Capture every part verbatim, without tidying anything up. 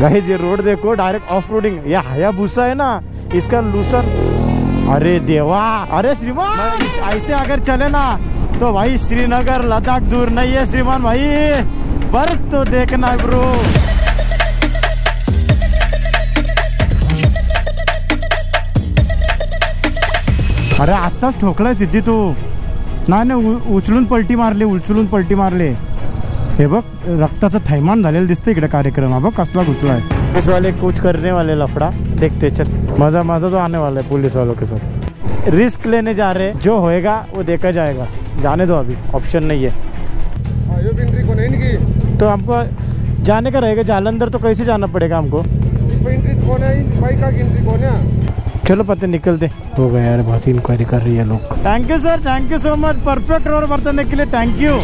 Guys ये road देखो, direct off roading. ये हायाबुसा है ना, इसका लूसन। अरे देवा, अरे श्रीमान ऐसे अगर चले ना तो भाई श्रीनगर लद्दाख दूर नहीं है श्रीमान भाई। बर्फ तो देखना ब्रो। अरे आत्ताच ठोकलाय सिद्धी तू। नाही नाही, उचलून पलटी मारली, उचलून पलटी मारली। हे बघ रक्ताचं थैमान झालेलं दिसतं इकडे कार्यक्रम। हा बघ कसला घुसलाय। पुलिस वाले कुछ करने वाले लफड़ा देखते चल। मजा मजा तो आने वाला है पुलिस वालों के साथ। रिस्क लेने जा रहे, जो होएगा वो देखा जाएगा। जाने दो, अभी ऑप्शन नहीं है। एंट्री कौन है इनकी? तो हमको जाने का रहेगा जालंधर, तो कैसे जाना पड़ेगा हमको? इस पे एंट्री कौन है? बाइक का एंट्री कौन है? चलो पता निकलते हो गया यार। बहुत इंक्वायरी कर रही है लोग। Thank you sir, thank you so much perfect road बताने के लिए, थैंक यू।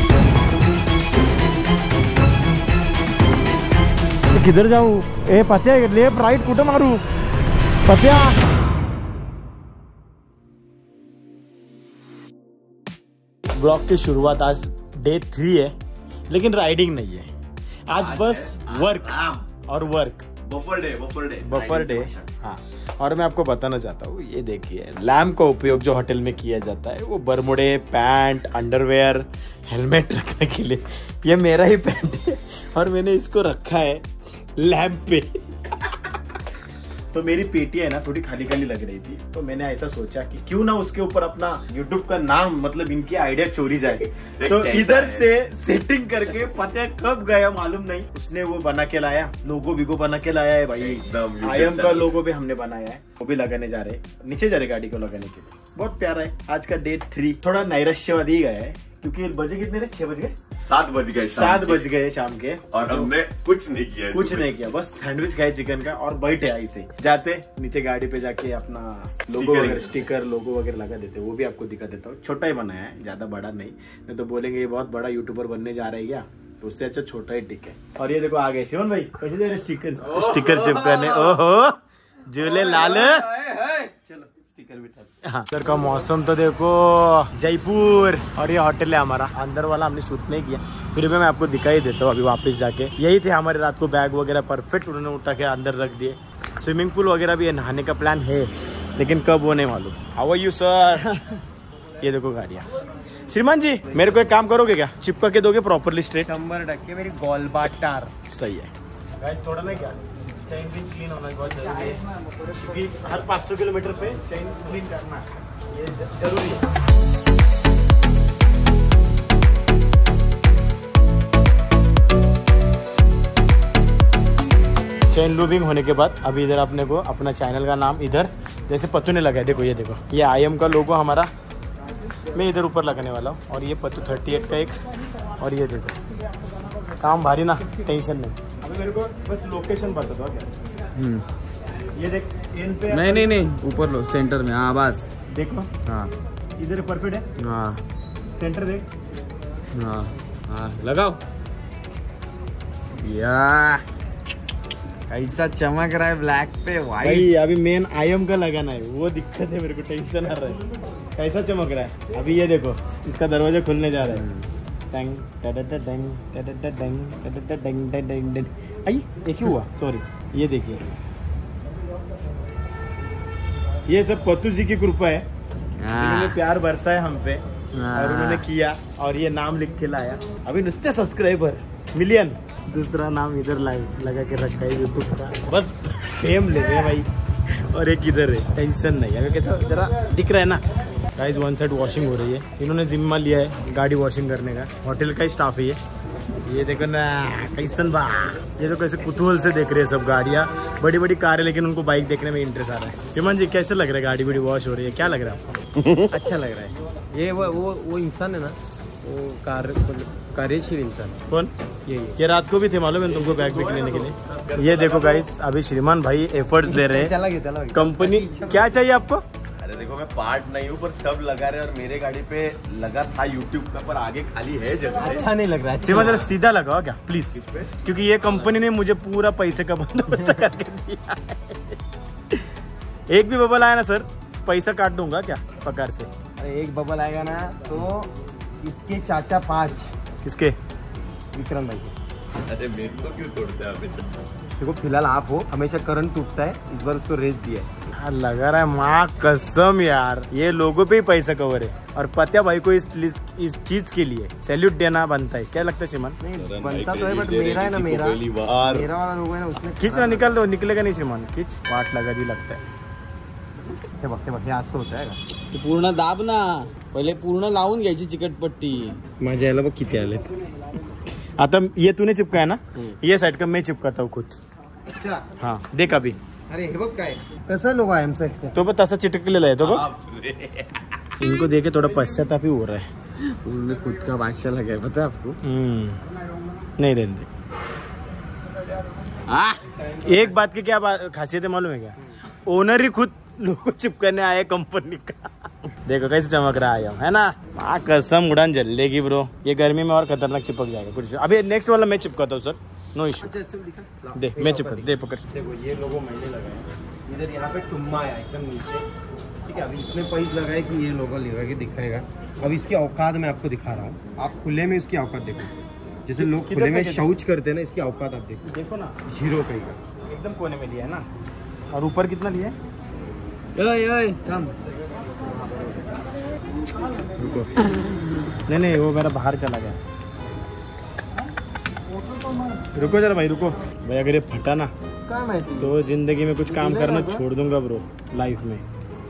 किधर जाऊँ? ए पत्या लेफ्ट राइट कुठं मारू पत्या? ब्लॉग की शुरुआत आज डे थ्री है, लेकिन राइडिंग नहीं है आज, बस वर्क और work. Buffer day, buffer day, buffer day. हाँ, और मैं आपको बताना चाहता हूँ, ये देखिए लैम्प का उपयोग जो होटल में किया जाता है वो बरमुडे, पैंट, अंडरवेयर, हेलमेट रखने के लिए। ये मेरा ही पैंट है और मैंने इसको रखा है लैम्प पे। तो मेरी पेटी है ना थोड़ी खाली खाली लग रही थी, तो मैंने ऐसा सोचा कि क्यों ना उसके ऊपर अपना यूट्यूब का नाम, मतलब इनकी आइडिया चोरी जाए। तो इधर से सेटिंग करके पता कब गया मालूम नहीं, उसने वो बना के लाया, लोगो विगो बना के लाया है भाई। आई एम का लोगो भी हमने बनाया है, वो भी लगाने जा रहे, नीचे जा रहे गाड़ी को लगाने के लिए। बहुत प्यारा है। आज का डे थ्री थोड़ा नैराश्यवादी गया है, क्योंकि बजे कितने थे? छह बज गए, सात बज गए, सात बज गए शाम के, और हमने कुछ नहीं किया, कुछ नहीं किया, बस सैंडविच खाए चिकन का और बैठे ऐसे। जाते नीचे गाड़ी पे जाके अपना लोगो वगैरह, स्टिकर लोगो वगैरह लगा देते, वो भी आपको दिखा देता हूँ। छोटा ही बनाया है, ज्यादा बड़ा नहीं, नहीं तो बोलेंगे ये बहुत बड़ा यूट्यूबर बनने जा रहे हैं क्या, तो उससे अच्छा छोटा ही टिक है। और ये देखो आ गए शिवन भाई, कैसे दे रहे स्टिकर स्टिकर चिपकाने। ओहो झूले लाल, चलो स्टिकर बिठा। हाँ, इधर का मौसम तो देखो, जयपुर। और ये होटल है हमारा, अंदर वाला हमने शूट नहीं किया, फिर भी मैं आपको दिखाई देता हूँ अभी वापस जाके। यही थे हमारे रात को बैग वगैरह परफेक्ट उन्होंने उठा के अंदर रख दिए। स्विमिंग पूल वगैरह भी नहाने का प्लान है, लेकिन कब वो नहीं मालूम। How are you sir? ये देखो गाड़ियाँ। श्रीमान जी मेरे को एक काम करोगे क्या, चिपका के दोगे प्रॉपरली स्ट्रेट? शंबर ढक्के मेरी गोल बाटार। सही है गाइस, थोड़ा नहीं क्या चेन भी क्लीन होना बहुत जरूरी है, क्योंकि हर पाँच सौ किलोमीटर पे चेन क्लीन करना ये जरूरी है। चेन लूबिंग होने के बाद अभी इधर अपने को अपना चैनल का नाम इधर जैसे पत्तू ने लगा है। देखो ये देखो, ये आई एम का लोगो हमारा मैं इधर ऊपर लगाने वाला हूँ, और ये पत्तू थर्टी एट का एक, और ये देखो काम भारी ना, टेंशन नहीं। अभी मेरे को बस लोकेशन बता दो क्या। ये देख इन पे, नहीं नहीं नहीं ऊपर लो, सेंटर में। हाँ बस देखो, हाँ इधर परफेक्ट है। हाँ सेंटर देख, हाँ हाँ लगाओ। या कैसा चमक रहा है ब्लैक पे भाई। वाइट। अभी मेन आई एम का लगाना है, वो दिक्कत है, मेरे को टेंशन आ रहा है। कैसा चमक रहा है अभी, ये देखो इसका दरवाजा खुलने जा रहा है। टंग टडड टंग टडड टंग टडड टंग टडड टंग। आई एक ही हुआ, सॉरी। ये देखिए, ये सब पत्तू जी की कृपा है, उन्होंने प्यार बरसाया हम पे और उन्होंने किया, और ये नाम लिख के लाया। अभी नुस्ते सब्सक्राइबर मिलियन, दूसरा नाम इधर लगा के रखा है यूट्यूब का, बस फेम ले रहे भाई। और एक इधर है, टेंशन नहीं। अगर कैसा जरा दिख रहा है ना गाइस, वन साइड वॉशिंग हो रही है, इन्होंने जिम्मा लिया है गाड़ी वॉशिंग करने का, होटल का ही स्टाफ है ये। ये देखो ना कैसन बा, ये तो कैसे कुतूहल से देख रहे हैं सब गाड़ियाँ, बड़ी बड़ी कार है, लेकिन उनको बाइक देखने में इंटरेस्ट आ रहा है। हिमान जी कैसे लग रहा है, गाड़ी बड़ी वॉश हो रही है, क्या लग रहा है आपको? अच्छा लग रहा है। ये वो वो वो इंसान है ना, वो कार कार्यशील इंसान। कौन? ये ये रात को भी थे मालूम है तुमको बैग भी लेने के लिए। ये देखो गाइस, अभी श्रीमान भाई एफर्ट्स ले रहे हैं। कंपनी क्या चाहिए आपको? अरे देखो मैं पार्ट नहीं हूँ, पर सब लगा रहे, और मेरे गाड़ी पे लगा था यूट्यूब का, पर आगे खाली है जगह। अच्छा नहीं लग रहा है। श्रीमान जरा सीधा लगाओ क्या प्लीज, क्योंकि ये कंपनी ने मुझे पूरा पैसे का बंदोबस्त करके दिया है। एक भी बबल आया ना सर, पैसा काट दूंगा क्या पगार से। अरे एक बबल आएगा ना तो इसके चाचा पाँच। किसके? विक्रम भाई के। अरे मेरे को क्यों तोड़ते हैं हमेशा? देखो फिलहाल आप हो, हमेशा करंट टूटता है, इस बार उसको रेस दिया है। यार लगा रहा है माँ कसम यार, ये लोगों पे ही पैसा कवर है और पत्या भाई को इस इस चीज के लिए सैल्यूट देना बनता है। क्या लगता है श्रीमान? नहीं बनता तो है बट मेरा है ना, मेरा मेरा वाला लोगो है ना, उसने खींच ना, निकल दो, निकलेगा नहीं श्रीमान, खींच, वाट लगा दी लगता है। हे बघ हे बघ, हे असं होत आहे का? तू पूर्ण दाब ना, पहिले पूर्ण लावून घ्यायची चिकटपट्टी। माझ्या याला बघ किती आले। आता ये तूने चिपकाया ना, ये साइड का मैं चिपकाता हूँ खुद। अच्छा हाँ देख अभी, अरे हे बघ काय कसं लोगो आहे आमचं एकटं. तो पण तसा चिटकलेला आहे तो बघ। इनको देखे थोड़ा पश्चाताप ही हो रहा है। उनमें खुद का बादशाह लगा है, पता है आपको? हम्म नहीं रहने दे। आ? एक बात की क्या बात खासियत है मालूम है क्या? ओनर ही खुद लोगो चिपकाने आए कंपनी का। देखो कैसे चमक रहा है, है ना? हाँ कसम उड़ान जलेगी ब्रो, ये गर्मी में और खतरनाक चिपक जाएगा कुछ। अभी नेक्स्ट वाला मैं चिपकाता हूँ सर, नो इशू। दे मैं चिपका, दे पकड़। देखो ये लोगो मैंने लगाया, इधर यहाँ पे टुम्मा आया एकदम नीचे, ठीक है। अभी इसमें पैस लगाया कि ये लोगो लगा के दिखाएगा। अब इसकी औकात मैं आपको दिखा रहा हूँ, आप खुले में इसकी औकात देखो। जैसे लोग खुले में शौच करते हैं ना, इसकी औकात आप देखो। देखो ना, जीरो कहीं का एकदम कोने में लिया है ना। और ऊपर कितना लिया है? ओए ओए कम रुको, नहीं नहीं वो मेरा बाहर चला गया। रुको जरा भाई, रुको भाई। अगर ये फटा ना काय माहिती तो जिंदगी में कुछ काम करना छोड़ दूंगा ब्रो, लाइफ में।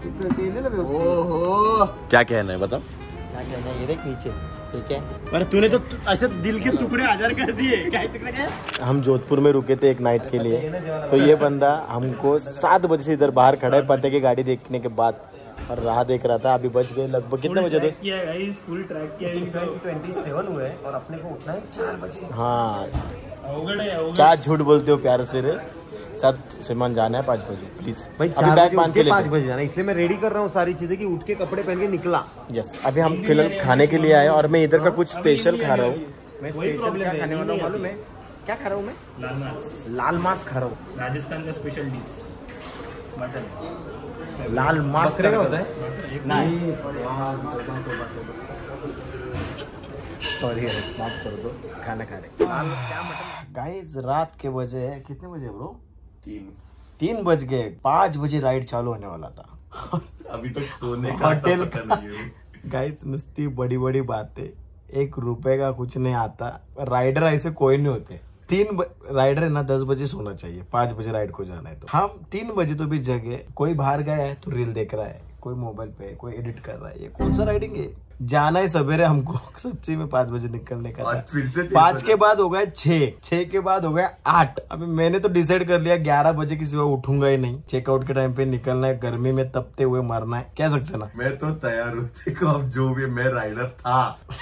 ओहो क्या कहना है बताओ? क्या कहना है, ये देख नीचे, ठीक है। अरे तूने तो ऐसे दिल के टुकड़े हजार कर दिए। क्या टुकड़े क्या? हम जोधपुर में रुके थे एक नाइट के लिए, तो ये बंदा हमको सात बजे से इधर बाहर खड़ा है पते की गाड़ी देखने के बाद, और राह देख रहा था। अभी बज गए लगभग कितने बजे थे? फुल ट्रैक किया ट्वेंटी सेवन हुए और अपने को उठना है चार बजे। हाँ क्या झूठ बोलते हो प्यार से रे। साथ श्रीमान जाना है पाँच बजे प्लीज भाई, अभी बैग मान के पाँच बजे जाना, इसलिए मैं रेडी कर रहा हूँ सारी चीजें कि उठ के कपड़े पहन के निकला। यस अभी हम फिलहाल खाने के लिए आए और मैं इधर का कुछ स्पेशल खा रहा हूँ। मैं स्पेशल क्या खाने वाला हूँ मालूम है? क्या खा रहा हूँ मैं? लाल मांस, लाल मांस खा रहा हूँ। राजस्थान का स्पेशल डिश मटन। लाल मांस बकरे का होता है? नहीं सॉरी माफ कर दो, खाना खा रहे। गाइस रात के बजे कितने बजे ब्रो? तीन तीन बज गए, पाँच बजे राइड चालू होने वाला था। अभी तक सोने का होटल पता नहीं है। गाइस नुस्ती बड़ी बड़ी बातें, एक रुपए का कुछ नहीं आता। राइडर ऐसे कोई नहीं होते। तीन ब... राइडर है ना दस बजे सोना चाहिए, पाँच बजे राइड को जाना है। तो हम तीन बजे तो भी जगे, कोई बाहर गया है तो रील देख रहा है, कोई मोबाइल पे, कोई एडिट कर रहा है। ये कौन सा राइडिंग है? जाना है सवेरे हमको सच्ची में पाँच बजे निकलने का था। फिर से पाँच के बाद हो गए छह, छह के बाद हो गए आठ। अभी मैंने तो डिसाइड कर लिया ग्यारह बजे की सुबह उठूंगा ही नहीं। चेकआउट के टाइम पे निकलना है, गर्मी में तपते हुए मरना है। क्या सकते ना, मैं तो तैयार हूँ। देखो अब जो भी मैं राइडर था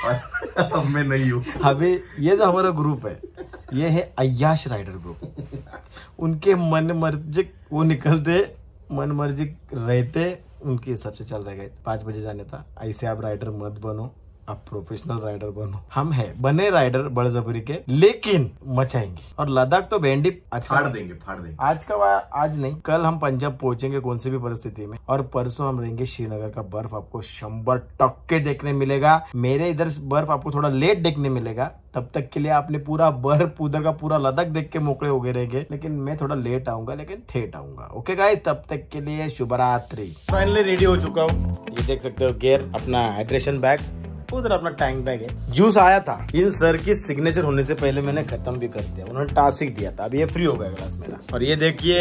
और अब मैं नहीं हूँ। अभी ये जो हमारा ग्रुप है ये है अय्याश राइडर ग्रुप। उनके मन मर्जी वो निकलते, मन मर्जी रहते, उनके हिसाब से चल रहा है। पाँच बजे जाने था। ऐसे आप राइडर मत बनो, आप प्रोफेशनल राइडर बनो। हम है बने राइडर बड़जबरी के, लेकिन मचाएंगे। और लद्दाख तो बैंडी फाड़ देंगे, फाड़ देंगे। आज का आज नहीं, कल हम पंजाब पहुंचेंगे कौन सी भी परिस्थिति में, और परसों हम रहेंगे श्रीनगर का बर्फ आपको शंबर टक्के देखने मिलेगा। मेरे इधर बर्फ आपको थोड़ा लेट देखने मिलेगा। तब तक के लिए आपने पूरा बर्फ उधर का पूरा लद्दाख देख के मोकड़े हो गए रहेंगे, लेकिन मैं थोड़ा लेट आऊंगा, लेकिन थेट आऊंगा। ओके गाइस, तब तक के लिए शुभरात्रि। फाइनली रेडी हो चुका हूँ, ये देख सकते हो गियर, अपना हाइड्रेशन बैग, उधर अपना टैंक बैग है। जूस आया था, इन सर की सिग्नेचर होने से पहले मैंने खत्म भी कर दिया। उन्होंने टास्क दिया था, अभी ये फ्री हो गया ग्लास मेरा। और ये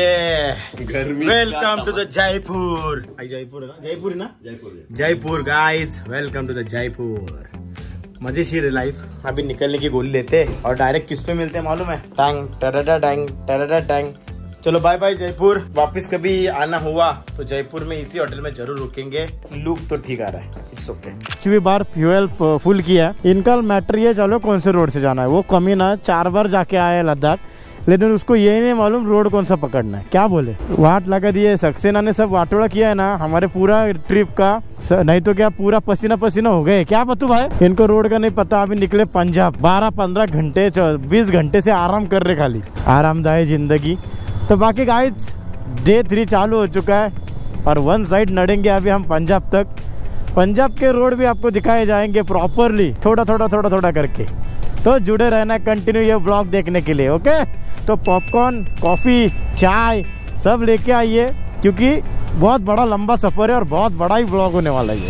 देखिए, गर्मी welcome to the Jaipur. Jaipur है ना, जयपुर है ना, Jaipur Jaipur guys, welcome to the Jaipur. मजेशीर है लाइफ। अभी निकलने की गोली लेते और डायरेक्ट किस पे मिलते हैं मालूम है? टैंग टरडा टैंग टरडा टैंग। चलो बाय बाय जयपुर। वापस कभी आना हुआ तो जयपुर में इसी होटल में जरूर रुकेंगे। लुक तो ठीक आ रहा है, इट्स ओके। पांचवी बार फ्यूल फुल किया। इनका मैटर ये, चलो कौन से रोड से जाना है। वो कमी ना चार बार जाके आया लद्दाख, लेकिन उसको ये नहीं मालूम रोड कौन सा पकड़ना है। क्या बोले, वाट लगा दिए। सक्सेना ने सब वाटोड़ा किया है ना हमारे पूरा ट्रिप का, नहीं तो क्या पूरा पसीना पसीना हो गए। क्या बतू भाई, इनको रोड का नहीं पता। अभी निकले पंजाब, बारह पंद्रह घंटे बीस घंटे से आराम कर रहे, खाली आरामदायक जिंदगी। तो बाकी गाइस डे थ्री चालू हो चुका है और वन साइड नड़ेंगे अभी हम पंजाब तक। पंजाब के रोड भी आपको दिखाए जाएंगे प्रॉपरली, थोड़ा थोड़ा थोड़ा थोड़ा करके। तो जुड़े रहना कंटिन्यू ये व्लॉग देखने के लिए। ओके, तो पॉपकॉर्न, कॉफ़ी, चाय सब लेके आइए, क्योंकि बहुत बड़ा लंबा सफ़र है और बहुत बड़ा ही व्लॉग होने वाला है।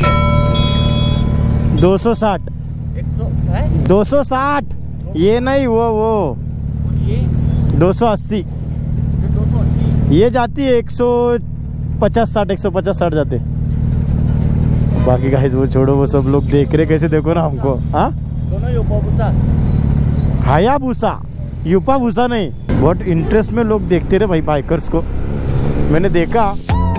दो सौ साठ दो सौ साठ ये नहीं, वो वो दो सौ अस्सी ये जाती है। एक सौ पचास साठ एक सौ पचास साठ जाते। बाकी गाइस वो छोड़ो, वो सब लोग देख रहे कैसे, देखो ना हमको। हाँ, हायाबुसा, यूपाबुसा नहीं। बहुत इंटरेस्ट में लोग देखते रहे भाई बाइकर्स को, मैंने देखा।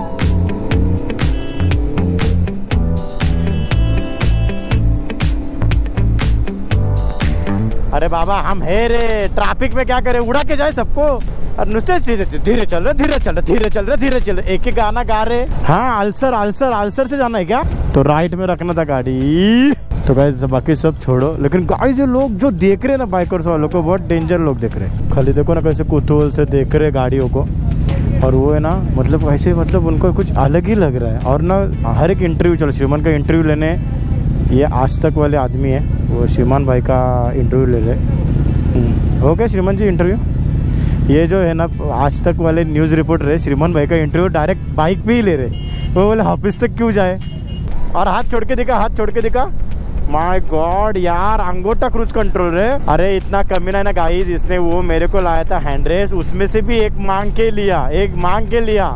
अरे बाबा हम है रे, ट्रैफिक में क्या करे, उड़ा के जाए सबको। और नुस्ते धीरे धीरे चल रहे, धीरे चल रहे, धीरे चल रहे, धीरे चल रहे, एक एक गाना गा रहे। हाँ, अल्सर अल्सर अल्सर से जाना है क्या? तो राइट में रखना था गाड़ी। तो गाइस बाकी सब छोड़ो, लेकिन गाइस ये लोग जो देख रहे हैं ना बाइकर्स वालों को, बहुत डेंजर लोग देख रहे हैं। खाली देखो ना कैसे कुतूहल से देख रहे गाड़ियों को, और वो है ना मतलब ऐसे, मतलब उनको कुछ अलग ही लग रहा है। और ना हर एक इंटरव्यू चलो, श्रीमान का इंटरव्यू लेने, ये आज तक वाले आदमी है, वो श्रीमान भाई का इंटरव्यू ले रहे। हो गया श्रीमान जी इंटरव्यू। ये जो है ना आज तक वाले न्यूज़ रिपोर्टर है, श्रीमान भाई का इंटरव्यू डायरेक्ट बाइक पे ही ले रहे। वो बोले ऑफिस तक क्यों जाए, और हाथ छोड़ के दिखा, हाथ छोड़ के दिखा। माय गॉड यार, अंगोटा क्रूज कंट्रोल है। अरे इतना कमीना है ना गाइस, इसने वो मेरे को लाया था हैंड रेस, उसमें से भी एक मांग के लिया, एक मांग के लिया।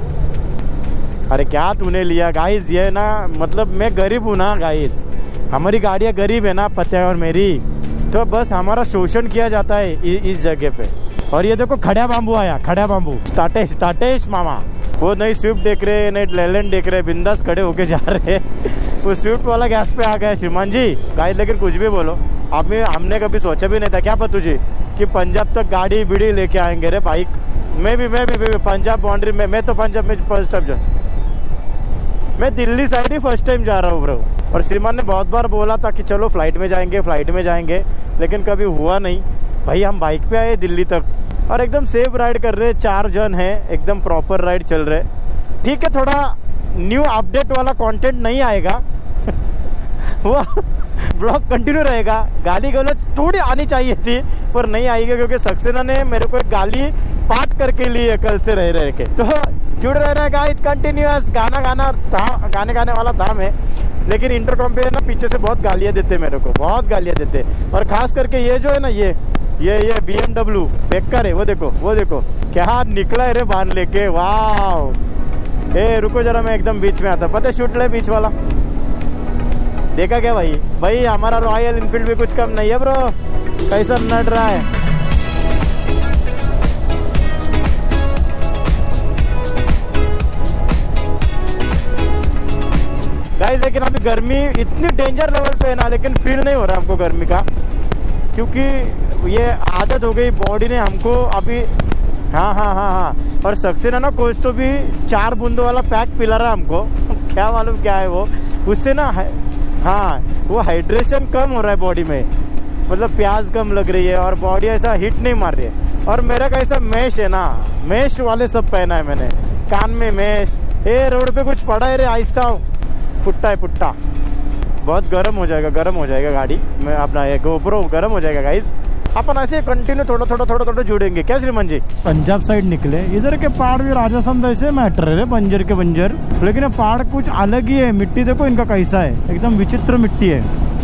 अरे क्या तूने लिया गाइस, ये ना मतलब मैं गरीब हूँ ना गाइस, हमारी गाड़ियाँ गरीब है ना, पता है, और मेरी तो बस हमारा शोषण किया जाता है इस जगह पे। और ये देखो खड़ा बाम्बू आया, खड़ा बाम्बू, स्टार्टेश स्टार्टेश मामा। वो नई स्विफ्ट देख रहे हैं, नई लेलैंड देख रहे हैं, बिंदास खड़े होके जा रहे हैं। वो स्विफ्ट वाला गैस पे आ गया श्रीमान जी गाइस। लेकिन कुछ भी बोलो, आप हमने कभी सोचा भी नहीं था क्या पता तुझे कि पंजाब तक गाड़ी बीड़ी लेके आएंगे रे बाइक। मैं भी मैं भी, मैं भी पंजाब बाउंड्री में, मैं तो पंजाब में फर्स्ट टाइम जा, मैं दिल्ली साइड ही फर्स्ट टाइम जा रहा हूँ ब्रो। और श्रीमान ने बहुत बार बोला था कि चलो फ्लाइट में जाएंगे, फ्लाइट में जाएंगे, लेकिन कभी हुआ नहीं भाई। हम बाइक पे आए दिल्ली तक, और एकदम सेफ राइड कर रहे, चार जन हैं, एकदम प्रॉपर राइड चल रहे। ठीक है, थोड़ा न्यू अपडेट वाला कंटेंट नहीं आएगा वो ब्लॉग कंटिन्यू रहेगा। गाली गलौज थोड़ी आनी चाहिए थी पर नहीं आएगी, क्योंकि सक्सेना ने मेरे को एक गाली पाठ करके ली है कल से रह रहे के। तो जुड़ रहना है गाइस कंटिन्यूअस। गाना गाना था, गाने गाने वाला धाम है, लेकिन इंटरकॉम पे ना पीछे से बहुत गालियाँ देते मेरे को, बहुत गालियाँ देते। और खास करके ये जो है ना, ये ये ये बी एम डब्ल्यू बेकार है। वो देखो वो देखो क्या निकला है रे बांध लेके, वाह। ए रुको जरा, मैं एकदम बीच में आता, पता है शूट ले बीच वाला, देखा क्या भाई? भाई हमारा रॉयल इनफील्ड भी कुछ कम नहीं है ब्रो, कैसा नट रहा है। गाइस लेकिन अभी गर्मी इतनी डेंजर लेवल पे है ना, लेकिन फील नहीं हो रहा हमको गर्मी का, क्योंकि ये आदत हो गई बॉडी ने हमको अभी। हाँ हाँ हाँ हाँ और सक्सेना ना कोच तो भी चार बूंदों वाला पैक पिला रहा है हमको क्या मालूम क्या है वो, उससे ना हाँ वो हाइड्रेशन कम हो रहा है बॉडी में, मतलब प्यास कम लग रही है और बॉडी ऐसा हिट नहीं मार रही है। और मेरा कैसा मैश है ना, मैश वाले सब पहना है मैंने, कान में मैश। ए रोड पे कुछ पड़ा है रे, आहिस्ता हो, पुट्टा है पुट्टा, बहुत गर्म हो जाएगा, गर्म हो जाएगा गाड़ी में अपना, ये गोप्रो गर्म हो जाएगा गाइस। अपन ऐसे कंटिन्यू थोड़ा थोड़ा थोड़ा थोड़ा जुड़ेंगे क्या श्रीमान जी। पंजाब साइड निकले, इधर के पहाड़ भी राजस्थान ऐसे मैटर है बंजर के बंजर, लेकिन ये पहाड़ कुछ अलग ही है। मिट्टी देखो इनका कैसा है, एकदम विचित्र मिट्टी है,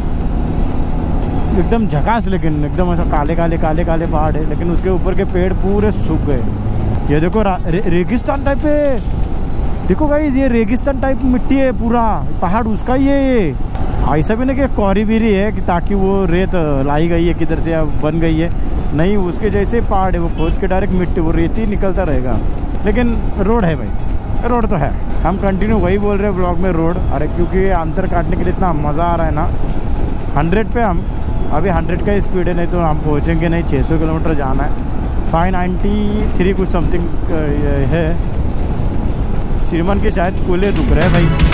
एकदम झकास, लेकिन एकदम ऐसा काले काले काले काले पहाड़ है, लेकिन उसके ऊपर के पेड़ पूरे सूख गए। ये देखो रे, रेगिस्तान टाइप है, देखो गाइस ये रेगिस्तान टाइप मिट्टी है, पूरा पहाड़ उसका ही है ये। ऐसा भी नहीं कि कौरी बीरी है कि ताकि वो रेत लाई गई है किधर से या बन गई है, नहीं, उसके जैसे पहाड़ है, वो खोद के डायरेक्ट मिट्टी, वो रेत ही निकलता रहेगा। लेकिन रोड है भाई, रोड तो है। हम कंटिन्यू वही बोल रहे हैं ब्लॉग में, रोड। अरे क्योंकि अंतर काटने के लिए इतना मज़ा आ रहा है ना। हंड्रेड पे हम अभी हंड्रेड का स्पीड है, नहीं तो हम पहुँचेंगे नहीं, छः सौ किलोमीटर जाना है। फाइव नाइन्टी थ्री कुछ समथिंग है। श्रीमान के शायद कूल्हे दुख रहे हैं भाई।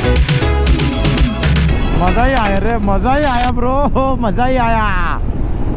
मज़ा ही आया रे, मज़ा ही आया ब्रो, मज़ा ही आया।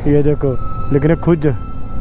ये देखो, लेकिन खुद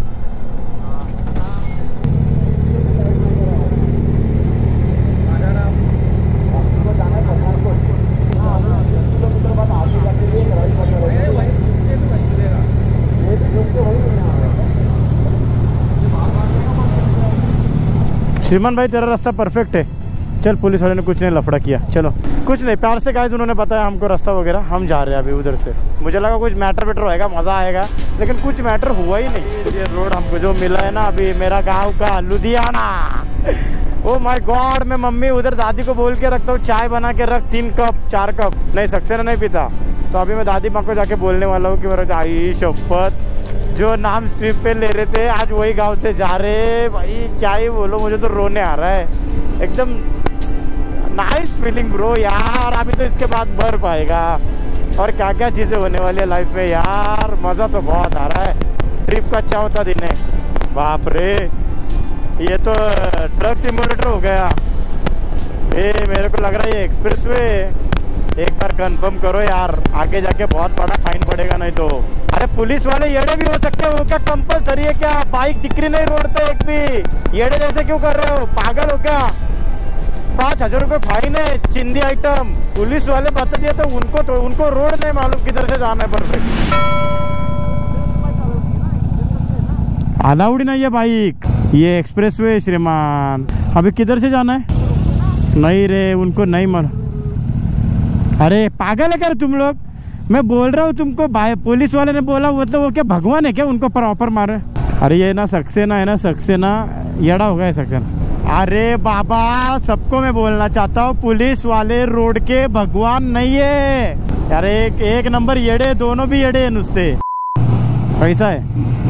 श्रीमान भाई तेरा रास्ता परफेक्ट है। चल, पुलिस वाले ने कुछ नहीं लफड़ा किया। चलो, कुछ नहीं, प्यार से गाइस उन्होंने बताया हमको रास्ता वगैरह, हम जा रहे हैं अभी उधर से। मुझे लगा कुछ मैटर वेटर होएगा, मज़ा आएगा, लेकिन कुछ मैटर हुआ ही नहीं। ये रोड हमको जो मिला है ना अभी, मेरा गांव का लुधियाना। ओ माय गॉड, मैं मम्मी उधर दादी को बोल के रखता हूँ चाय बना के रख, तीन कप चार कप। नहीं, सक्सेना नहीं पीता, तो अभी मैं दादी माँ को जाके बोलने वाला हूँ कि मेरा आई शपथ, जो नाम स्ट्रिप पे ले रहे थे आज वही गांव से जा रहे। भाई क्या ही बोलो, मुझे तो रोने आ रहा है। एकदम नाइस फीलिंग ब्रो यार। अभी तो इसके बाद भर पाएगा और क्या क्या चीज़ें होने वाली है लाइफ में यार। मज़ा तो बहुत आ रहा है। ट्रिप का चौथा दिन है। बाप रे, ये तो ट्रक सिमुलेटर हो गया। ए मेरे को लग रहा है ये एक्सप्रेस वे। एक बार कंफर्म करो यार, आगे जाके बहुत बड़ा फाइन पड़ेगा नहीं तो। अरे पुलिस वाले येड़े भी हो सकते हो क्या? कंपलसरी है क्या? बाइक दिख रही नहीं रोड पे एक भी, येड़े जैसे क्यों कर रहे हो? पागल हो क्या? पाँच हजार रुपये फाइन है, चिंदी आइटम। पुलिस वाले बता दिया तो उनको तो उनको रोड नहीं मालूम किधर से जाना है। परफेक्ट, अलाउड नहीं है बाइक, ये एक्सप्रेस वे श्रीमान। अभी किधर से जाना है? नहीं रे, उनको नहीं मालूम। अरे पागल है क्या तुम लोग? मैं बोल रहा हूँ तुमको, भाई पुलिस वाले ने बोला, मतलब वो क्या भगवान है क्या उनको प्रॉपर मारे? अरे ये ना सक्सेना है ना, सक्सेना येड़ा हो गया सक्सेना। अरे बाबा, सबको मैं बोलना चाहता हूँ, पुलिस वाले रोड के भगवान नहीं है। अरे एक, एक नंबर येड़े, दोनों भी येड़े है नुस्ते। कैसा है?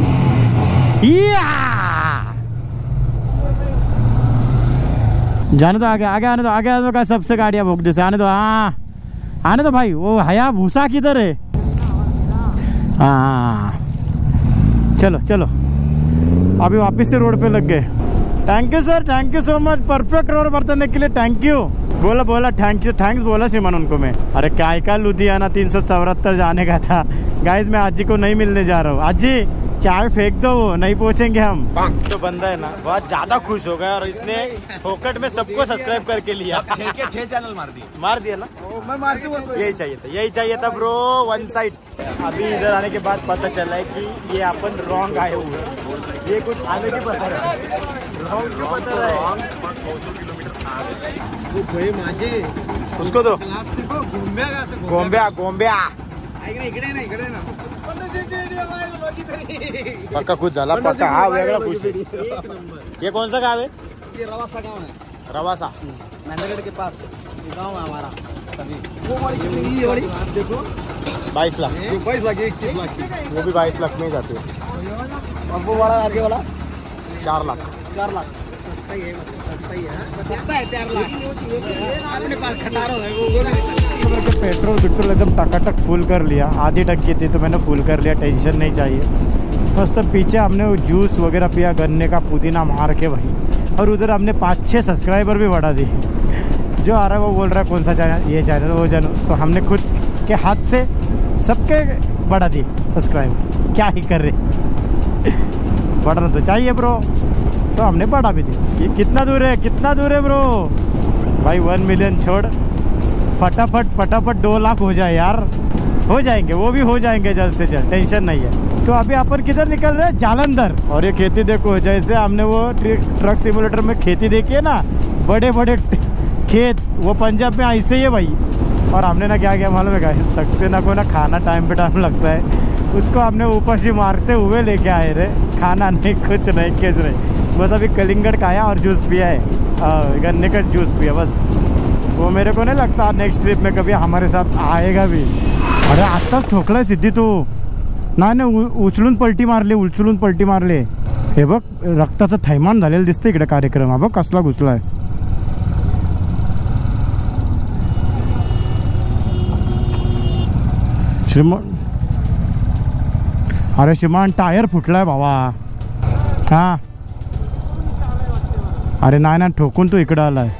जाने दो, आगे आगे आने दो, आगे आने दो। का सबसे गाड़ियाँ भोग जैसे आने दो। हाँ आने दो भाई। वो हया भूसा किधर है? हाँ चलो चलो, अभी वापस से रोड पे लग गए। Thank you sir, thank you so much, perfect road बरतने के लिए थैंक यू। बोला बोला थैंक यू, थैंक्स बोला श्रीमान उनको मैं। अरे क्या का लुधियाना तीन सौ चौहत्तर जाने का था गाइस। मैं आजी को नहीं मिलने जा रहा हूँ। आजी चाय फेंक दो, नहीं पहुंचेंगे हम। तो बंदा है ना बहुत ज्यादा खुश हो गया और इसने फोकट में सबको सब्सक्राइब करके लिया। छह के छह चैनल मार दिए मार दिया ना? ओ, मैं मार के यही चाहिए था, यही चाहिए था ब्रो, वन साइड। अभी इधर आने के बाद पता चला है कि ये अपन रॉन्ग आए हुए हैं। ये कुछ आगे की बता रहा है, रॉन्ग क्यों बता रहा है? उसको दो गोंब्या गोंब्या पक्का कुछ झाला पक्का। हा वेगळा खुश है। ये कौन सा गाँव है? ये रवासा गाँव है, रवासा मैंडेगढ़ के पास गाँव है हमारा। देखो बाईस लाख बाईस लाख इक्कीस लाख की, वो भी बाईस लाख में जाती है। और वो वाला आगे वाला चार लाख चार लाख सस्ता ही है, सस्ता ही है, सस्ता है चार लाख। अपने पास खटारो है वो। पेट्रोल पेट्रोल एकदम टकाटक फुल कर लिया। आधी टक्की थी तो मैंने फुल कर लिया, टेंशन नहीं चाहिए। बस तो पीछे हमने वो जूस वगैरह पिया, गन्ने का पुदीना मार के भाई। और उधर हमने पाँच छः सब्सक्राइबर भी बढ़ा दिए। जो आ रहा है वो बोल रहा है कौन सा चैनल, ये चैनल वो चैनल, तो हमने खुद के हाथ से सबके बढ़ा दिए सब्सक्राइबर। क्या ही कर रहे, बढ़ना तो चाहिए ब्रो, तो हमने बढ़ा भी दी। ये कितना दूर है, कितना दूर है ब्रो भाई? वन मिलियन छोड़, फटाफट फटाफट दो लाख हो जाए यार। हो जाएंगे, वो भी हो जाएंगे जल्द से जल्द, टेंशन नहीं है। तो अभी अपन किधर निकल रहे हैं? जालंधर। और ये खेती देखो, जैसे हमने वो ट्रक सिमुलेटर में खेती देखी है ना, बड़े बड़े खेत, वो पंजाब में ऐसे ही है भाई। और हमने ना क्या किया मालूम है क्या? सक्सेना को ना खाना टाइम पे टाइम लगता है, उसको हमने ऊपर से मारते हुए लेके आए रे। खाना नहीं, कुछ नहीं, कुछ नहीं, बस अभी कलिंगड़ खाया और जूस पिया है, गन्ने का जूस पिया बस। वो मेरे को नहीं लगता नेक्स्ट ट्रिप में कभी हमारे साथ आएगा भी। अरे आत्ताच ठोकलाय सिद्धी तो नाही नाही, उचलून पलटी मारली, उचलून पलटी मारली। हे बघ रक्ताचं थैमान झालेलं दिसतं इकडे कार्यक्रम। हा बघ कसला घुसलाय। श्रीमान, अरे श्रीमान टायर फुटलाय भावा। हा अरे नाही ना, ठोकून तो इकडं आलाय।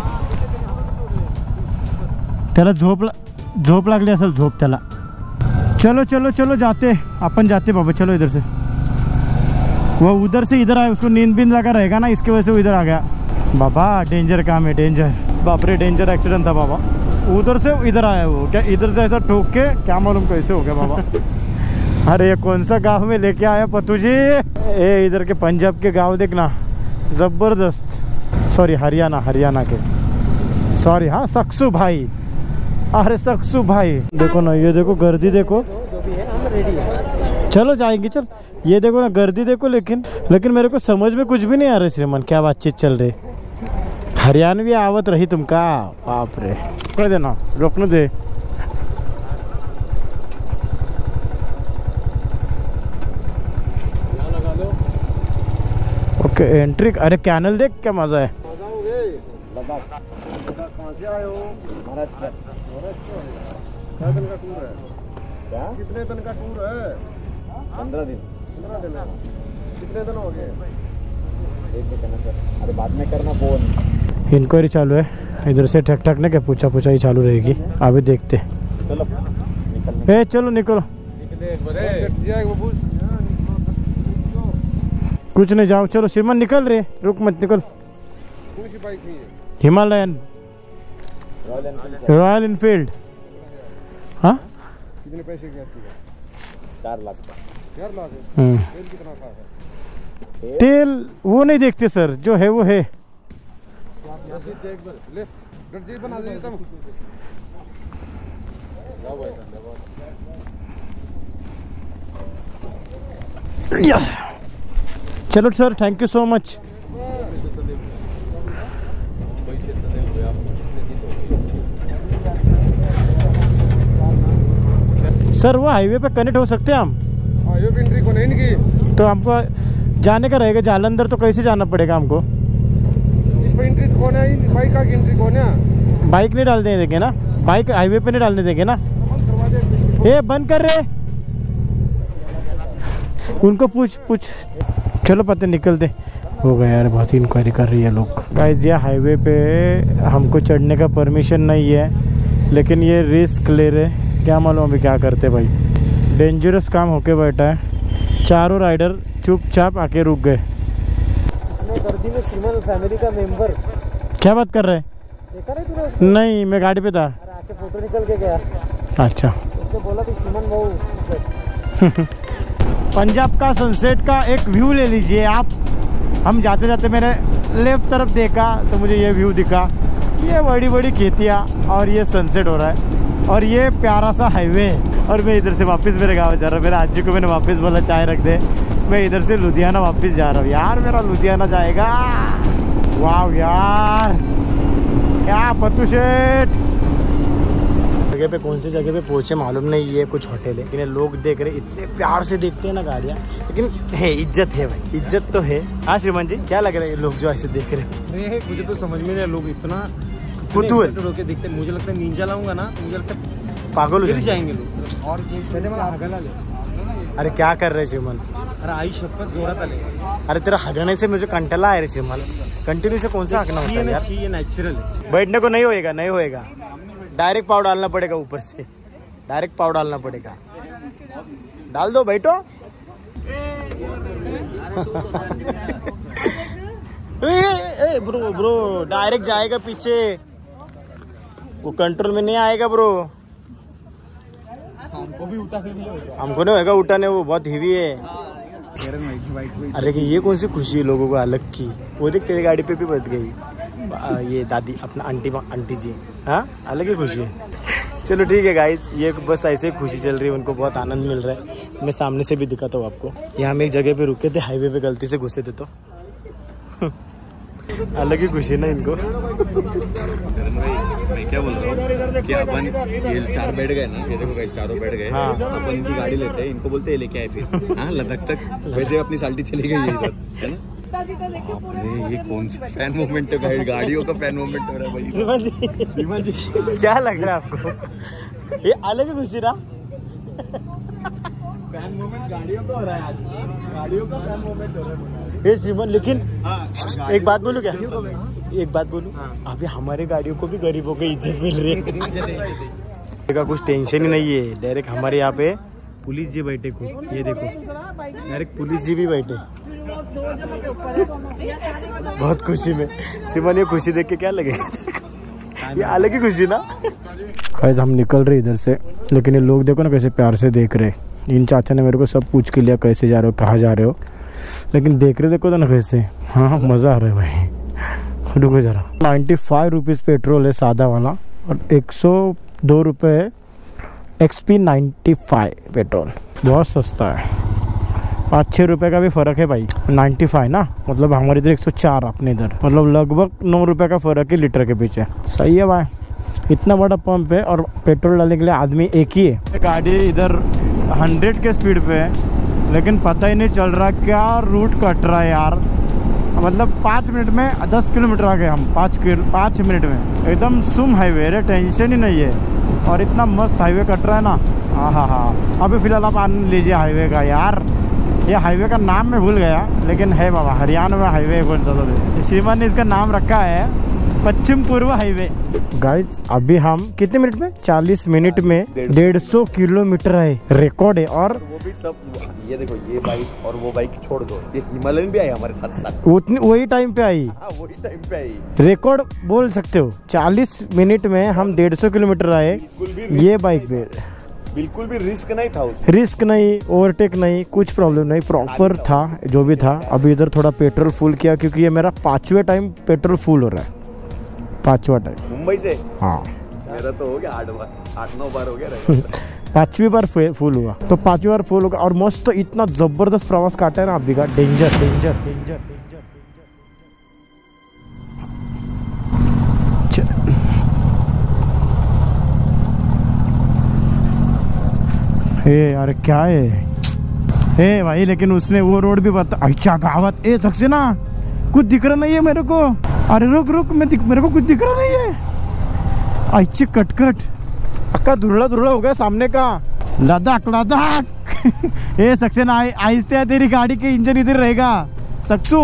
त्याला झोप झोप लागली असेल, झोप त्याला। चलो चलो चलो जाते अपन जाते बाबा, चलो इधर से। वो उधर से इधर आया, उसको नींद बींद लगा रहेगा ना, इसकी वजह से वो इधर आ गया। बाबा डेंजर काम है, डेंजर। बाप रे डेंजर एक्सीडेंट था बाबा। उधर से इधर आया वो, क्या इधर से ऐसा ठोक के क्या मालूम कैसे हो गया बाबा। अरे ये कौन सा गांव में लेके आया पतू जी? ए इधर के पंजाब के गांव देखना, जबरदस्त। सॉरी हरियाणा, हरियाणा के सॉरी। हाँ सक्सू भाई, अरे सक्सू भाई देखो ना, ये देखो गर्दी देखो। चलो जाएंगे, चल। ये देखो ना गर्दी देखो, लेकिन लेकिन मेरे को समझ में कुछ भी नहीं आ रहा श्रीमान, क्या बातचीत चल रही। हरियाणवी आवत रही तुमका, बाप रे। कर देना, रोकने दे। Okay entry. अरे कैनल देख क्या मजा है। कहाँ से आए हो? महाराष्ट्र। क्या दिन का टूर है? क्या कितने दिन का टूर है? पंद्रह दिन। पंद्रह दिन है। कितने दिन हो गए? एक दिन करना सर, अरे बाद में करना फोन। इंक्वायरी चालू है इधर से, ठक ठक ने क्या पूछा पूछा ही चालू रहेगी। अभी देखते। चलो निकल। ए चलो निकलो। कुछ नहीं, जाओ चलो। श्रीमान निकल रहे, रुक मत निकल। कौन सी बाइक है? Himalayan, royal Enfield. हाँ कितने पैसे की आती है? चार लाख का। चार लाख है। हम्म। तेल कितना का है? तेल वो नहीं देखते सर, जो है वो है। ले गड्ढे बना दे तुम। चलो sir, thank you so much. Sir वो हाईवे पे कनेक्ट हो सकते हैं हम? हाईवे पे एंट्री को नहीं इनकी। तो हमको जाने का रहेगा जालंधर, तो कैसे जाना पड़ेगा हमको? इस पे एंट्री कौन है? बाइक का एंट्री कौन है? बाइक नहीं डालने देंगे ना, बाइक हाईवे पे नहीं डालने देंगे ना। ए बंद कर रहे, उनको पूछ पूछ। चलो पता निकलते हो गया यार, बहुत ही इंक्वायरी कर रही है लोग। गाइस ये हाईवे पे हमको चढ़ने का परमिशन नहीं है, लेकिन ये रिस्क ले रहे, क्या मालूम अभी क्या करते भाई। डेंजरस काम होके बैठा है। चारों राइडर चुपचाप आके रुक गए। गर्दी में श्रीमान फैमिली का मेंबर। क्या बात कर रहे हैं? देखा नहीं तूने उसको? नहीं मैं गाड़ी पे था। अरे आके फोटो निकल के गया। अच्छा उसने बोला कि श्रीमान वो पंजाब का सनसेट का एक व्यू ले लीजिए आप। हम जाते जाते मैंने लेफ्ट तरफ देखा तो मुझे ये व्यू दिखा, ये बड़ी बड़ी खेतियाँ और ये सनसेट हो रहा है और ये प्यारा सा हाईवे। और मैं इधर से वापस मेरे गाँव जा रहा हूँ। मेरे आजी को मैंने वापस बोला चाय रख दे, मैं इधर से लुधियाना वापस जा रहा हूँ। यार मेरा लुधियाना जाएगा। वाह यार क्या पत्तू शेठ। जगह पे कौन सी जगह पे पहुंचे मालूम नहीं है, कुछ होटल है, लेकिन लोग देख रहे, इतने प्यार से देखते हैं ना गाड़ियाँ, लेकिन है इज्जत है भाई, इज्जत तो है। हाँ श्रीमान जी क्या लग रहा है लोग जो ऐसे देख रहे हैं? मुझे तो समझ में नहीं, लोग इतना कुतूहल होके देखते। मुझे लगता है निंजा लाऊंगा ना तो मुझे लगता है पागल हो गिर जाएंगे। जाएंगे लोग। और पहले मैं हगला ले। अरे क्या कर रहे श्रीमान? अरे आई शपथ जोरात आले। अरे तेरा हगने से मुझे कंटला है रे श्रीमान। कंटिन्यू से कौन सा हगना होता है यार? ये नेचुरल है। बैठने को नहीं होएगा, नहीं होएगा। डायरेक्ट पाव डालना पड़ेगा ऊपर से, डायरेक्ट पाव डालना पड़ेगा। डाल दो बैठो। ए, ए, ब्रो ब्रो डायरेक्ट जाएगा पीछे, वो कंट्रोल में नहीं आएगा ब्रो। हमको भी उठाने हमको नहीं होगा उठाने, वो बहुत हेवी है। अरे कि ये कौन सी खुशी है लोगों को अलग की। वो देख तेरी गाड़ी पे भी बच गई ये दादी, अपना आंटी आंटी जी। हाँ अलग ही खुशी है। चलो ठीक है गाइस, ये बस ऐसे ही खुशी चल रही है, उनको बहुत आनंद मिल रहा है। मैं सामने से भी दिखाता हूँ आपको। यहाँ हम एक जगह पे रुके थे, हाईवे पे गलती से घुसे थे तो अलग ही खुशी ना इनको। करण भाई मैं क्या बोल रहा हूँ कि अपन ये चार बैठ गए ना, ये देखो गाइस चारों बैठ गए। हाँ। अपन इनकी गाड़ी लेते हैं, इनको बोलते हैं लेके आए फिर। हाँ लद्दाख तक वैसे अपनी साल्टी चली गई है इधर, है ना? अरे ये कौन सा फैन मोमेंट है भाई, गाड़ियों का फैन मोमेंट हो रहा है भाई। क्या लग रहा है आपको? ये अलग ही खुशी ना। फैन मोमेंट गाड़ियों का हो रहा है आज, गाड़ियों का फैन मोमेंट हो रहा है। ये श्रीमान लेकिन एक बात बोलूं क्या? एक बात बोलूं, अभी हमारे गाड़ियों को भी गरीबों को इज्जत मिल रही है। का कुछ टेंशन ही नहीं है, डायरेक्ट हमारे यहाँ पे पुलिस जी बैठे खुद, ये देखो डायरेक्ट पुलिस जी भी बैठे बहुत खुशी में। श्रीमान ये खुशी देख के क्या लगे ये अलग ही खुशी ना। गाइस हम निकल रहे इधर से, लेकिन ये लोग देखो ना कैसे प्यार से देख रहे। इन चाचा ने मेरे को सब पूछ के लिया कैसे जा रहे हो, कहाँ जा रहे हो, लेकिन देख रहे देखो तो ना कैसे। हाँ मज़ा आ रहा है भाई। रुको जरा, नाइन्टी फाइव रुपीज़ पेट्रोल है सादा वाला और एक सौ दो रुपये है X P ninety five petrol. बहुत सस्ता है, पाँच छः रुपये का भी फ़र्क है भाई। नाइन्टी फाइव ना मतलब हमारे इधर एक सौ चार, अपने इधर मतलब लगभग नौ रुपये का फ़र्क है लीटर के पीछे। सही है भाई, इतना बड़ा पंप है और पेट्रोल डालने के लिए आदमी एक ही है। गाड़ी इधर हंड्रेड के स्पीड पे है, लेकिन पता ही नहीं चल रहा क्या रूट कट रहा है यार। मतलब पाँच मिनट में दस किलोमीटर आ गए हम, पाँच किलो पाँच मिनट में। एकदम सुम हाईवे है, टेंशन ही नहीं है और इतना मस्त हाईवे कट रहा है ना। हाँ हाँ हाँ अभी फ़िलहाल आप आनंद लीजिए हाईवे का। यार ये हाईवे का नाम मैं भूल गया, लेकिन है बाबा हरियाणा में हाईवे कौन सा तो श्रीमान ने इसका नाम रखा है पश्चिम पूर्व हाईवे। गाइस अभी हम कितने मिनट में, चालीस मिनट में डेढ़ सौ किलोमीटर है, रिकॉर्ड है। और वो भी सब ये देखो, ये बाइक और वो बाइक छोड़ दो, ये हिमालयन भी आई हमारे साथ साथ, उतनी वही टाइम पे आई। हाँ वही टाइम पे आई, रिकॉर्ड बोल सकते हो। चालीस मिनट में हम डेढ़ सौ किलोमीटर आए ये बाइक पे। बिल्कुल भी रिस्क नहीं था उसमें, रिस्क नहीं, ओवरटेक नहीं, कुछ प्रॉब्लम नहीं, प्रॉपर था जो भी था। अभी इधर थोड़ा पेट्रोल फुल किया क्योंकि ये मेरा पांचवें टाइम पेट्रोल फुल हो रहा है, पांचवा टाइम मुंबई से। हाँ मेरा तो हो गया आठ बार, आठ नौ बार हो गया पांचवी बार फुल हुआ, तो पांचवी बार फुल होगा। और मस्त तो इतना जबरदस्त प्रवास काटा है ना अभी का, danger danger danger danger. Hey अरे क्या है हे भाई, लेकिन उसने वो रोड भी बता। अच्छा गावत ए सक्सेना कुछ दिख रहा नहीं है मेरे को। अरे रुक रुक, मैं दिख, मेरे को कुछ दिख रहा नहीं है। अच्छी कटकट अक्का धुरला धुरला हो गया सामने का। लद्दाख लद्दाख ए सक्सेना आहिस्ते है, तेरी गाड़ी के इंजन इधर रहेगा सक्सू।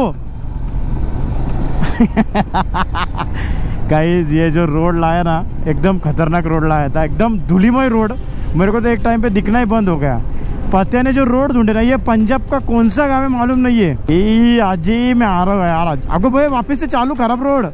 गाइस ये जो रोड लाया ना एकदम खतरनाक रोड लाया था, एकदम धूलिमय रोड। मेरे को तो एक टाइम पे दिखना ही बंद हो गया। पता ने जो रोड ढूंढे ना, ये पंजाब का कौन सा गाँव है मालूम नहीं है। ये आज ही मैं आ रहा हूँ यार, आज आगो भाई वापस से चालू खराब रोड।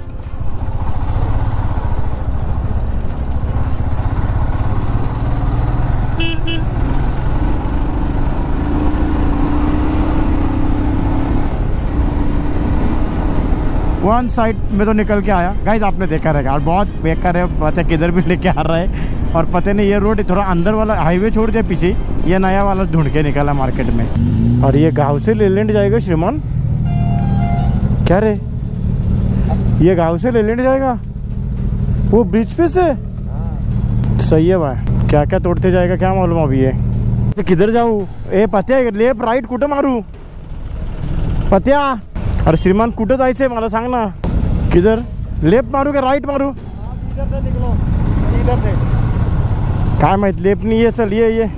वन साइड में तो निकल के आया। गाइस आपने देखा रहेगा और बहुत बेकार है, पता किधर भी लेके आ रहा है। और पता नहीं ये रोड थोड़ा अंदर वाला हाईवे छोड़ दिया पीछे, ये नया वाला ढूंढ के निकला मार्केट में। और ये गाँव से लेलैंड जाएगा श्रीमान, क्या रे ये गाँव से लेलैंड जाएगा वो ब्रिज पे से। सही है भाई, क्या क्या तोड़ते जाएगा क्या मालूम अभी ये। तो किधर जाऊँ ए पत्या, लेफ्ट राईट कुठं मारू पत्या। अरे श्रीमान कुठं जायचंय मला सांग ना, किधर लेफ्ट मारू का राईट मारू। काय माहित लेफ्ट नहीं है, चल ये ये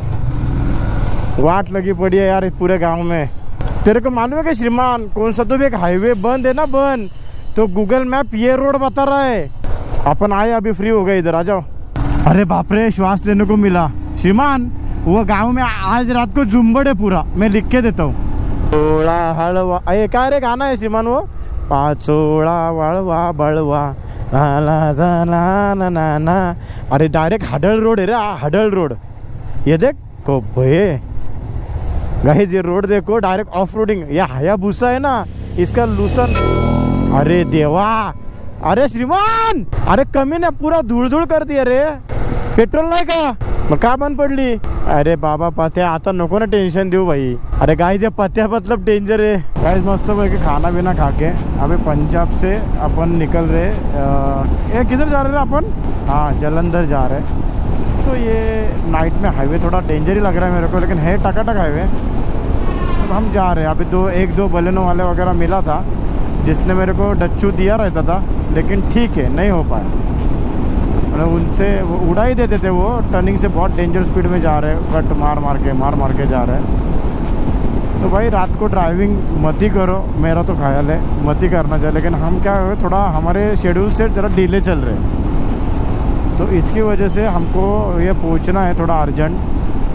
वाट लगी पड़ी है यार पूरे गांव में। तेरे को मालूम है कि श्रीमान कौन सा तो भी एक हाईवे बंद है ना, बंद तो गूगल मैप ये रोड बता रहा है। अपन आए अभी फ्री हो गए, इधर आ जाओ। अरे बाप रे श्वास लेने को मिला श्रीमान। वो गांव में आज रात को झुम्बड़ है पूरा, मैं लिख के देता हूँ। थोड़ा हलवा अरे क्या रे गाना है श्रीमान वो, पाचोड़ा वळवा बळवा ला ला ला ना ना ना। अरे डायरेक्ट हडल रोड है रे, हडल रोड। ये देख को भये गाइस, ये रोड देखो डायरेक्ट ऑफ रोडिंग। ये हायाबुसा है ना, इसका लूसन। अरे देवा, अरे श्रीमान अरे कमी ना पूरा धूळ धूळ कर दिया रे। पेट्रोल नाही का मग का बंद पडली। अरे बाबा पत्या आता नको ना टेंशन देऊ भाई। अरे गाइस ये पत्या मतलब डेंजर है। गाइस मस्त पैकी खाना पीना खा के अभी पंजाब से अपन निकल रहे। ये किधर जा रहे हैं अपन, हाँ जलंधर जा रहे हैं। तो ये नाइट में हाईवे थोड़ा डेंजर ही लग रहा है मेरे को, लेकिन है टकाटक हाईवे। तो हम जा रहे हैं अभी। दो एक दो बलेनो वाले वगैरह मिला था जिसने मेरे को डच्चू दिया रहता था, लेकिन ठीक है नहीं हो पाया। मतलब उनसे वो उड़ा ही देते थे, वो टर्निंग से बहुत डेंजर स्पीड में जा रहे हैं, कट मार मार के मार मार के जा रहे हैं। तो भाई रात को ड्राइविंग मत ही करो, मेरा तो ख्याल है मत ही करना चाहिए। लेकिन हम क्या है थोड़ा हमारे शेड्यूल से ज़रा डिले चल रहे हैं, तो इसकी वजह से हमको ये पहुंचना है थोड़ा अर्जेंट।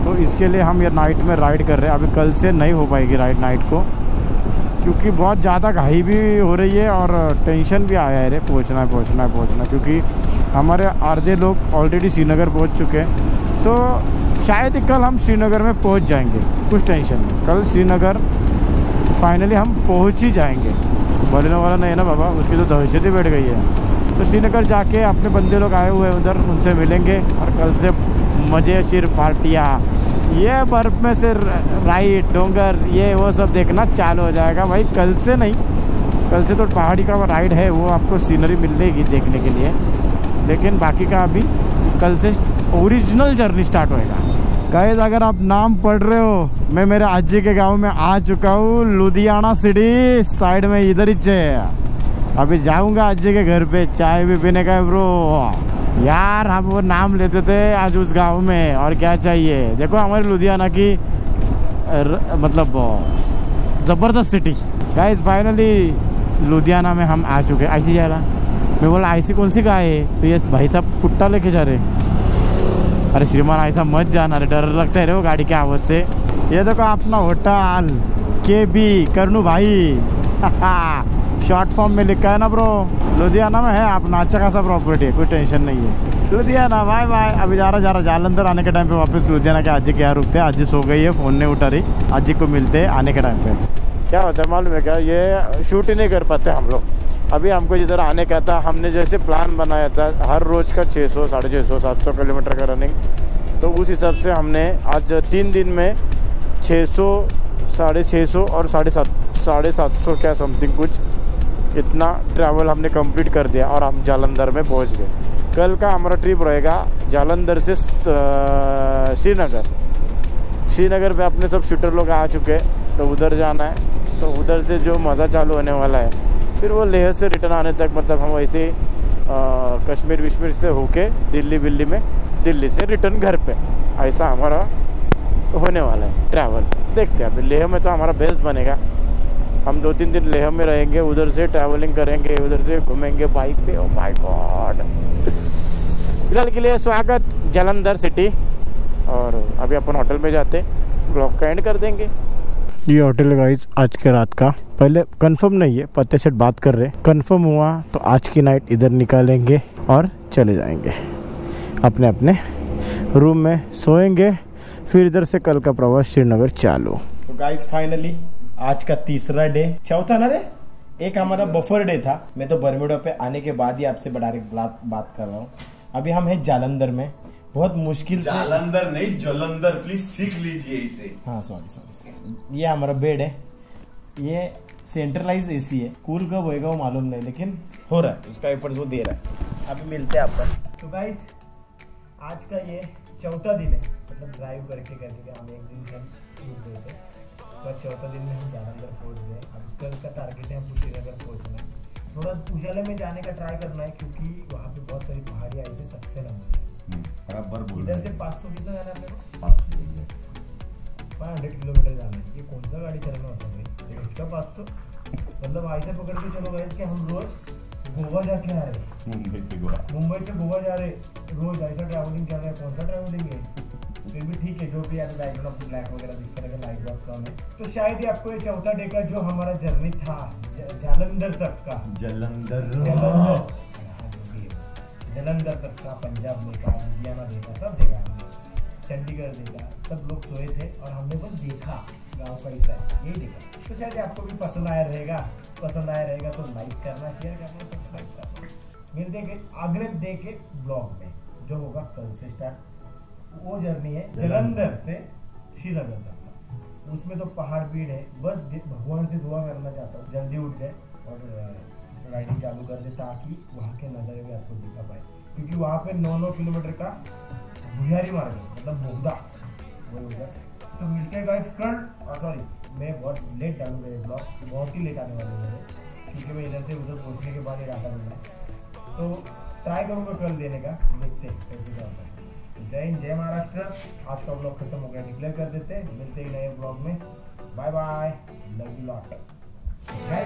तो इसके लिए हम ये नाइट में राइड कर रहे हैं। अभी कल से नहीं हो पाएगी राइड नाइट को, क्योंकि बहुत ज़्यादा घाई भी हो रही है और टेंशन भी आया है रे, पहुँचना है पहुँचना है पहुँचना, क्योंकि हमारे आधे लोग ऑलरेडी श्रीनगर पहुँच चुके हैं। तो शायद कल हम श्रीनगर में पहुँच जाएंगे, कुछ टेंशन नहीं, कल श्रीनगर फाइनली हम पहुँच ही जाएंगे। बोलने वाला नहीं है ना बाबा, उसकी तो दहशत ही बैठ गई है। तो श्रीनगर जाके अपने बंदे लोग आए हुए हैं उधर, उनसे मिलेंगे और कल से मज़े सिर्फ पार्टियाँ, ये बर्फ़ में से राइड डोंगर ये वो सब देखना चालू हो जाएगा भाई। कल से नहीं, कल से तो पहाड़ी का राइड है, वो आपको सीनरी मिलेगी देखने के लिए, लेकिन बाकी का अभी कल से ओरिजिनल जर्नी स्टार्ट होएगा। गाइस अगर आप नाम पढ़ रहे हो, मैं मेरे आजी के गांव में आ चुका हूँ, लुधियाना सिटी साइड में इधर ही है। अभी जाऊंगा आजी के घर पे, चाय भी पीने का है ब्रो। यार हम वो नाम लेते थे आज उस गांव में, और क्या चाहिए। देखो हमारे लुधियाना की र, मतलब ज़बरदस्त सिटी। गाइस फाइनली लुधियाना में हम आ चुके। आजी जा मैं बोला ऐसी कौन सी गाय है, तो ये भाई साहब पुट्टा लेके जा रहे। अरे श्रीमान ऐसा मत जाना रे, डर लगता है रे वो गाड़ी के आवाज़ से। ये देखो अपना होटल के बी करनू भाई शॉर्ट फॉर्म में लिखा है ना ब्रो। लुधियाना में है अपना अच्छा खासा प्रॉपर्टी है, कोई टेंशन नहीं है। Ludhiana bye bye. अभी जा रहा जा रहा जालंधर आने के टाइम पे वापस लुधियाना के आजी के यहाँ रुकते हैं। आजी सो गई है, फ़ोन नहीं उठा रही, आजी को मिलते हैं आने के टाइम पे। क्या होता है मालूम है क्या, ये शूट ही नहीं कर पाते हम लोग। अभी हमको जिधर आने का था, हमने जैसे प्लान बनाया था हर रोज़ का छः सौ साढ़े छः सौ सात सौ किलोमीटर का रनिंग, तो उस हिसाब से हमने आज तीन दिन में छः सौ साढ़े छः सौ और साढ़े सात साढ़े सात सौ क्या समथिंग कुछ इतना ट्रैवल हमने कंप्लीट कर दिया और हम जालंधर में पहुंच गए। कल का हमारा ट्रिप रहेगा जालंधर से श्रीनगर। श्रीनगर पे अपने सब शूटर लोग आ चुके हैं, तो उधर जाना है। तो उधर से जो मज़ा चालू होने वाला है, फिर वो लेह से रिटर्न आने तक, मतलब हम वैसे कश्मीर विश्मीर से होके दिल्ली बिल्ली में, दिल्ली से रिटर्न घर पे, ऐसा हमारा होने वाला है ट्रैवल। देखते हैं अभी लेह में तो हमारा बेस्ट बनेगा। हम दो तीन दिन लेह में रहेंगे, उधर से ट्रैवलिंग करेंगे, उधर से घूमेंगे बाइक पे। Oh my god. फिलहाल के लिए स्वागत जालंधर सिटी, और अभी अपन होटल में जाते ब्लॉग का एंड कर देंगे। ये होटल है गाइस आज के रात का, पहले कंफर्म नहीं है, पते से बात कर रहे, कंफर्म हुआ तो आज की नाइट इधर निकालेंगे और चले जाएंगे अपने अपने रूम में, सोएंगे, फिर इधर से कल का प्रवास श्रीनगर चालू। तो गाइस फाइनली आज का तीसरा डे, चौथा ना रे, एक हमारा बफर डे था। मैं तो बर्मुडा पे आने के बाद ही आपसे डायरेक्ट बात बात कर रहा हूँ। अभी हम हैं जालंधर में, बहुत मुश्किल से। जालंधर नहीं जलंधर, प्लीज सीख लीजिए इसे। हाँ सॉरी सॉरी। ये हमारा बेड है, ये सेंट्रलाइज एसी है, कूल कब होएगा वो मालूम नहीं, लेकिन हो रहा है, उसका एफर्ट्स वो दे रहा है। अभी मिलते हैं आपको। तो गाइस आज का ये चौथा दिन है, मतलब ड्राइव करके करके हम एक दिन छूट गए थे, पर चौथा दिन में हम जालंधर पहुंच गए। अब कल का टारगेट है हमको श्रीनगर पहुंचना है। थोड़ा उजाले में जाने का ट्राई करना है, क्योंकि वहाँ पे बहुत सारी पहाड़ियाँ ऐसे सबसे लंबी है। बराबर बोल इधर से पाँच सौ कितना जाना है अपने को, पाँच हंड्रेड किलोमीटर जाना है। ये कौन सा गाड़ी चलाना होता है भाई, रोज का पाँच सौ, मतलब ऐसे पकड़ के चलो गाइस कि हम रोज गोवा जाके आ रहे, मुंबई से गोवा मुंबई से गोवा जा रहे, रोज ऐसा ट्रैवलिंग कर रहे हैं। कौन सा ट्रैवलिंग है, फिर भी ठीक है, जो भी यार लाइट ऑफ ब्लैक वगैरह दिख रहा है, लाइट बहुत कम है। तो शायद ही आपको ये चौथा डे का जो हमारा जर्नी था जालंधर तक का, जलंधर जलंधर जलंधर तक का, पंजाब देखा, लुधियाना देखा, सब देखा हमने, चंडीगढ़ देखा, सब लोग सोए थे और हमने बस देखा गाँव का हिस्सा, यही देखा। तो शायद आपको भी पसंद आया रहेगा, पसंद आया रहेगा तो लाइक करना, शेयर करना, सब्सक्राइब करना। मिलते हैं अगले डे के ब्लॉग में, जो होगा कल से स्टार्ट। वो जर्नी है जालंधर से श्रीनगर तक का, उसमें तो पहाड़ भीड़ है। बस भगवान से दुआ करना चाहता हूँ जल्दी उठ जाए और राइडिंग चालू कर दे, ताकि वहाँ के नज़ारे भी आपको दिखा पाए, क्योंकि वहाँ पे नौ नौ किलोमीटर का भुयारी मार्ग है, मतलब बोगदा वो होगा। तो मिलते हैं गाइस कल, सॉरी मैं बहुत लेट डालूंगा ये ब्लॉग, बहुत ही लेट आने वाले मेरे, क्योंकि मैं इधर से उधर पहुँचने के बाद ही डाटा दूंगा। तो ट्राई करूँगा कल देने का, देखते हैं कैसे क्या होता है। जय हिंद, जय महाराष्ट्र। आज का ब्लॉग खत्म हो गया, डिक्लेयर कर देते हैं। मिलते हैं नए ब्लॉग में, bye bye, love you lot.